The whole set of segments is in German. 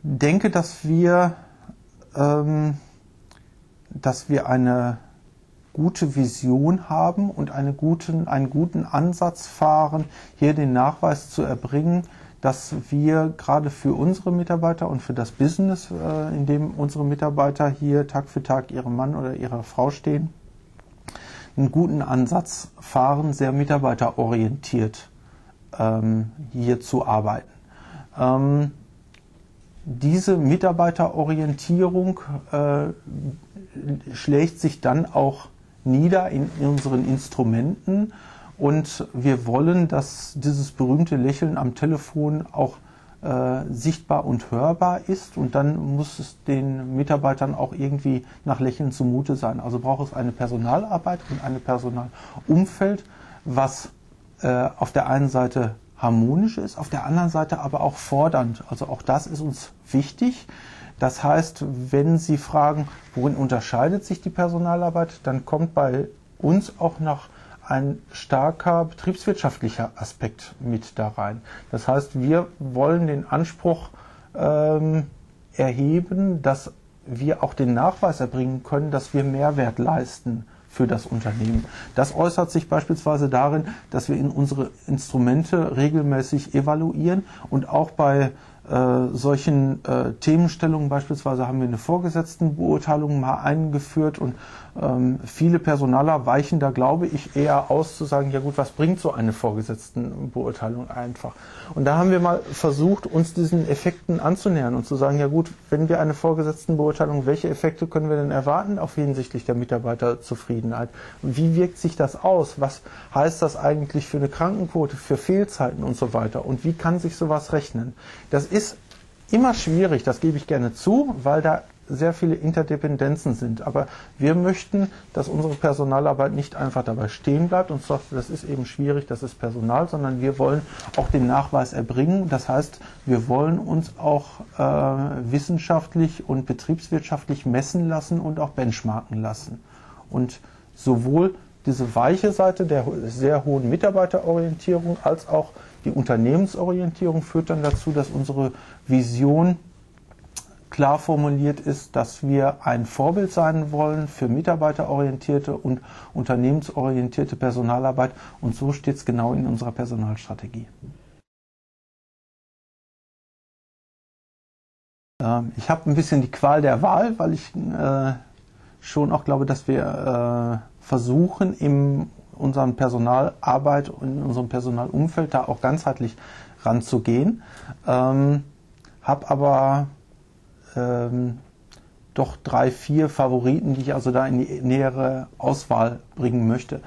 denke, dass wir eine gute Vision haben und einen guten Ansatz fahren, hier den Nachweis zu erbringen, dass wir gerade für unsere Mitarbeiter und für das Business, in dem unsere Mitarbeiter hier Tag für Tag ihrem Mann oder ihrer Frau stehen, einen guten Ansatz fahren, sehr mitarbeiterorientiert hier zu arbeiten. Diese Mitarbeiterorientierung schlägt sich dann auch nieder in unseren Instrumenten und wir wollen, dass dieses berühmte Lächeln am Telefon auch sichtbar und hörbar ist und dann muss es den Mitarbeitern auch irgendwie nach Lächeln zumute sein. Also braucht es eine Personalarbeit und ein Personalumfeld, was auf der einen Seite harmonisch ist, auf der anderen Seite aber auch fordernd. Also auch das ist uns wichtig. Das heißt, wenn Sie fragen, worin unterscheidet sich die Personalarbeit, dann kommt bei uns auch noch ein starker betriebswirtschaftlicher Aspekt mit da rein. Das heißt, wir wollen den Anspruch erheben, dass wir auch den Nachweis erbringen können, dass wir Mehrwert leisten für das Unternehmen. Das äußert sich beispielsweise darin, dass wir in unsere Instrumente regelmäßig evaluieren und auch bei solchen Themenstellungen beispielsweise haben wir eine Vorgesetztenbeurteilung mal eingeführt und viele Personaler weichen da, glaube ich, eher aus zu sagen, ja gut, was bringt so eine Vorgesetztenbeurteilung einfach? Und da haben wir mal versucht, uns diesen Effekten anzunähern und zu sagen, ja gut, wenn wir eine Vorgesetztenbeurteilung, welche Effekte können wir denn erwarten auf hinsichtlich der Mitarbeiterzufriedenheit? Und wie wirkt sich das aus? Was heißt das eigentlich für eine Krankenquote, für Fehlzeiten und so weiter? Und wie kann sich sowas rechnen? Das ist immer schwierig, das gebe ich gerne zu, weil da sehr viele Interdependenzen sind. Aber wir möchten, dass unsere Personalarbeit nicht einfach dabei stehen bleibt und sagt, das ist eben schwierig, das ist Personal, sondern wir wollen auch den Nachweis erbringen. Das heißt, wir wollen uns auch wissenschaftlich und betriebswirtschaftlich messen lassen und auch benchmarken lassen. Und sowohl diese weiche Seite der sehr hohen Mitarbeiterorientierung als auch die Unternehmensorientierung führt dann dazu, dass unsere Vision klar formuliert ist, dass wir ein Vorbild sein wollen für mitarbeiterorientierte und unternehmensorientierte Personalarbeit. Und so steht es genau in unserer Personalstrategie. Ich habe ein bisschen die Qual der Wahl, weil ich schon auch glaube, dass wir versuchen, in unserer Personalarbeit und in unserem Personalumfeld da auch ganzheitlich ranzugehen. Habe aber doch 3, 4 Favoriten, die ich also da in die nähere Auswahl bringen möchte.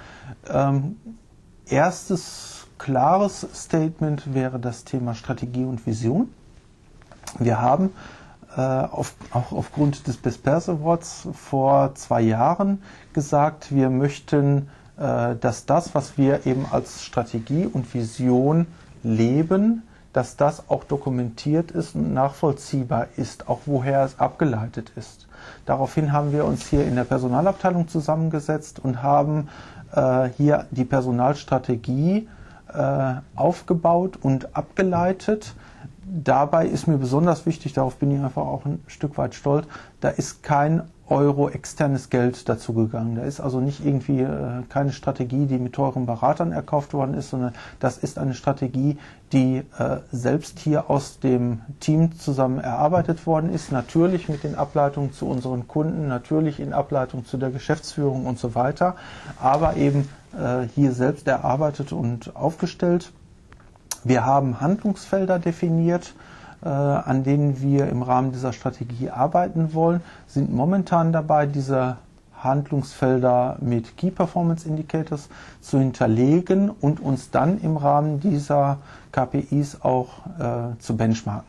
Erstes klares Statement wäre das Thema Strategie und Vision. Wir haben auch aufgrund des Best Peers Awards vor 2 Jahren gesagt, wir möchten, dass das, was wir eben als Strategie und Vision leben, dass das auch dokumentiert ist und nachvollziehbar ist, auch woher es abgeleitet ist. Daraufhin haben wir uns hier in der Personalabteilung zusammengesetzt und haben hier die Personalstrategie aufgebaut und abgeleitet. Dabei ist mir besonders wichtig, darauf bin ich einfach auch ein Stück weit stolz, da ist kein Euro externes Geld dazu gegangen. Da ist also nicht irgendwie keine Strategie, die mit teuren Beratern erkauft worden ist, sondern das ist eine Strategie, die selbst hier aus dem Team zusammen erarbeitet worden ist. Natürlich mit den Ableitungen zu unseren Kunden, natürlich in Ableitung zu der Geschäftsführung und so weiter, aber eben hier selbst erarbeitet und aufgestellt. Wir haben Handlungsfelder definiert, an denen wir im Rahmen dieser Strategie arbeiten wollen, sind momentan dabei, diese Handlungsfelder mit Key Performance Indicators zu hinterlegen und uns dann im Rahmen dieser KPIs auch zu benchmarken.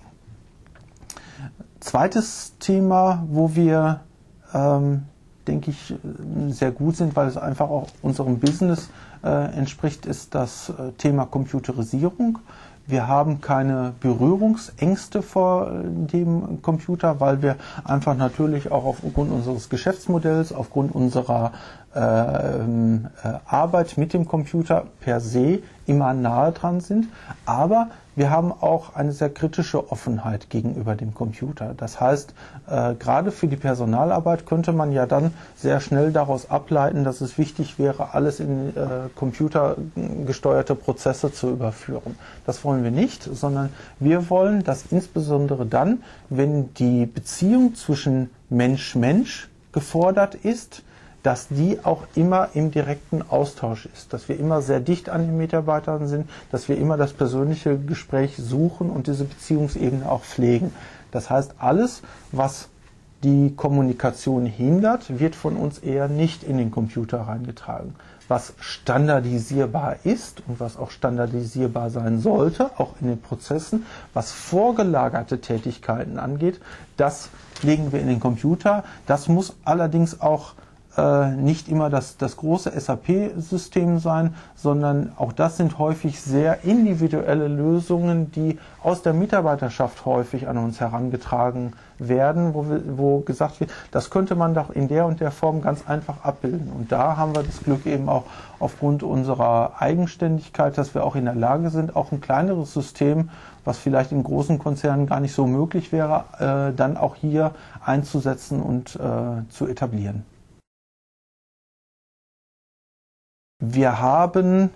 Zweites Thema, wo wir, denke ich, sehr gut sind, weil es einfach auch unserem Business entspricht, ist das Thema Computerisierung. Wir haben keine Berührungsängste vor dem Computer, weil wir einfach natürlich auch aufgrund unseres Geschäftsmodells, aufgrund unserer Arbeit mit dem Computer per se immer nahe dran sind, aber wir haben auch eine sehr kritische Offenheit gegenüber dem Computer. Das heißt, gerade für die Personalarbeit könnte man ja dann sehr schnell daraus ableiten, dass es wichtig wäre, alles in computergesteuerte Prozesse zu überführen. Das wollen wir nicht, sondern wir wollen, dass insbesondere dann, wenn die Beziehung zwischen Mensch-Mensch gefordert ist, dass die auch immer im direkten Austausch ist, dass wir immer sehr dicht an den Mitarbeitern sind, dass wir immer das persönliche Gespräch suchen und diese Beziehungsebene auch pflegen. Das heißt, alles, was die Kommunikation hindert, wird von uns eher nicht in den Computer reingetragen. Was standardisierbar ist und was auch standardisierbar sein sollte, auch in den Prozessen, was vorgelagerte Tätigkeiten angeht, das legen wir in den Computer. Das muss allerdings auch nicht immer das große SAP-System sein, sondern auch das sind häufig sehr individuelle Lösungen, die aus der Mitarbeiterschaft häufig an uns herangetragen werden, wo gesagt wird, das könnte man doch in der und der Form ganz einfach abbilden. Und da haben wir das Glück eben auch aufgrund unserer Eigenständigkeit, dass wir auch in der Lage sind, auch ein kleineres System, was vielleicht in großen Konzernen gar nicht so möglich wäre, dann auch hier einzusetzen und zu etablieren. Wir haben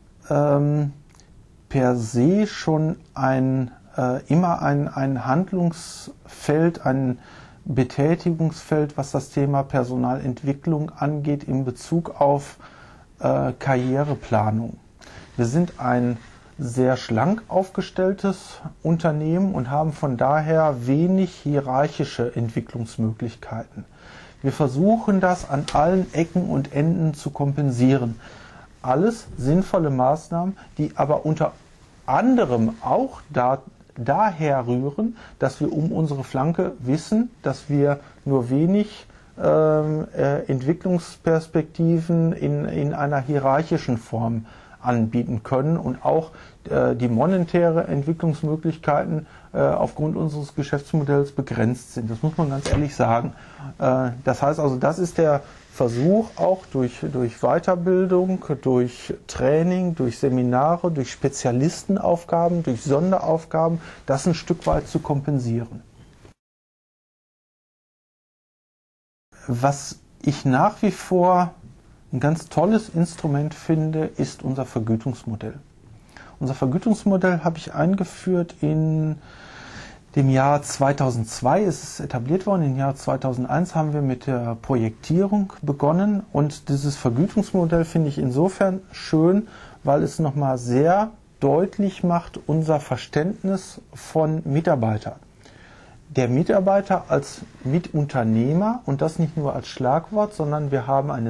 per se schon immer ein Handlungsfeld, ein Betätigungsfeld, was das Thema Personalentwicklung angeht, in Bezug auf Karriereplanung. Wir sind ein sehr schlank aufgestelltes Unternehmen und haben von daher wenig hierarchische Entwicklungsmöglichkeiten. Wir versuchen das an allen Ecken und Enden zu kompensieren. Alles sinnvolle Maßnahmen, die aber unter anderem auch daher rühren, dass wir um unsere Flanke wissen, dass wir nur wenig Entwicklungsperspektiven in einer hierarchischen Form anbieten können und auch die monetäre Entwicklungsmöglichkeiten aufgrund unseres Geschäftsmodells begrenzt sind. Das muss man ganz ehrlich sagen. Das heißt also, das ist der Versuch auch durch Weiterbildung, durch Training, durch Seminare, durch Spezialistenaufgaben, durch Sonderaufgaben, das ein Stück weit zu kompensieren. Was ich nach wie vor ein ganz tolles Instrument finde, ist unser Vergütungsmodell. Unser Vergütungsmodell habe ich eingeführt in dem Jahr 2002, ist es etabliert worden. Im Jahr 2001 haben wir mit der Projektierung begonnen und dieses Vergütungsmodell finde ich insofern schön, weil es nochmal sehr deutlich macht unser Verständnis von Mitarbeitern. Der Mitarbeiter als Mitunternehmer und das nicht nur als Schlagwort, sondern wir haben ein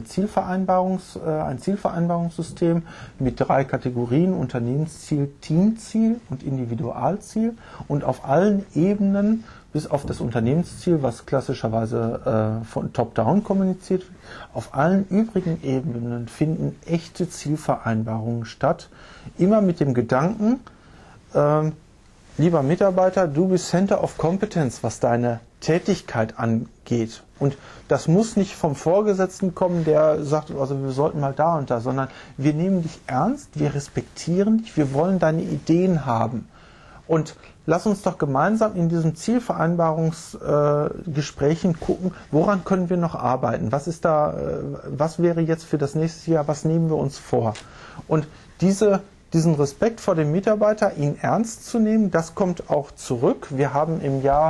Zielvereinbarungssystem mit 3 Kategorien: Unternehmensziel, Teamziel und Individualziel, und auf allen Ebenen bis auf das Unternehmensziel, was klassischerweise von Top-Down kommuniziert wird, auf allen übrigen Ebenen finden echte Zielvereinbarungen statt, immer mit dem Gedanken, lieber Mitarbeiter, du bist Center of Competence, was deine Tätigkeit angeht. Und das muss nicht vom Vorgesetzten kommen, der sagt, also wir sollten mal da und da, sondern wir nehmen dich ernst, wir respektieren dich, wir wollen deine Ideen haben. Und lass uns doch gemeinsam in diesen Zielvereinbarungsgesprächen gucken, woran können wir noch arbeiten? Was ist da, was wäre jetzt für das nächste Jahr, was nehmen wir uns vor? Und diesen Respekt vor dem Mitarbeiter, ihn ernst zu nehmen, das kommt auch zurück. Wir haben im Jahr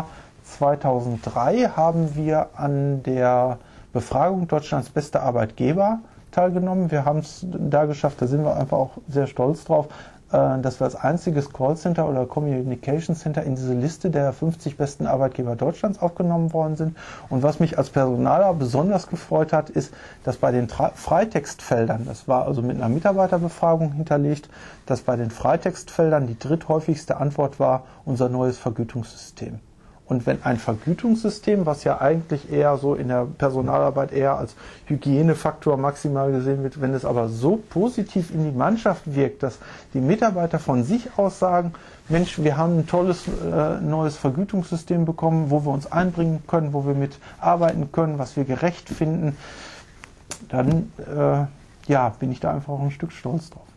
2003 an der Befragung Deutschlands bester Arbeitgeber teilgenommen. Wir haben es da geschafft, da sind wir einfach auch sehr stolz drauf, dass wir als einziges Callcenter oder Communication Center in diese Liste der 50 besten Arbeitgeber Deutschlands aufgenommen worden sind. Und was mich als Personaler besonders gefreut hat, ist, dass bei den Freitextfeldern, das war also mit einer Mitarbeiterbefragung hinterlegt, dass bei den Freitextfeldern die dritthäufigste Antwort war unser neues Vergütungssystem. Und wenn ein Vergütungssystem, was ja eigentlich eher so in der Personalarbeit eher als Hygienefaktor maximal gesehen wird, wenn es aber so positiv in die Mannschaft wirkt, dass die Mitarbeiter von sich aus sagen, Mensch, wir haben ein tolles neues Vergütungssystem bekommen, wo wir uns einbringen können, wo wir mitarbeiten können, was wir gerecht finden, dann ja, bin ich da einfach auch ein Stück stolz drauf.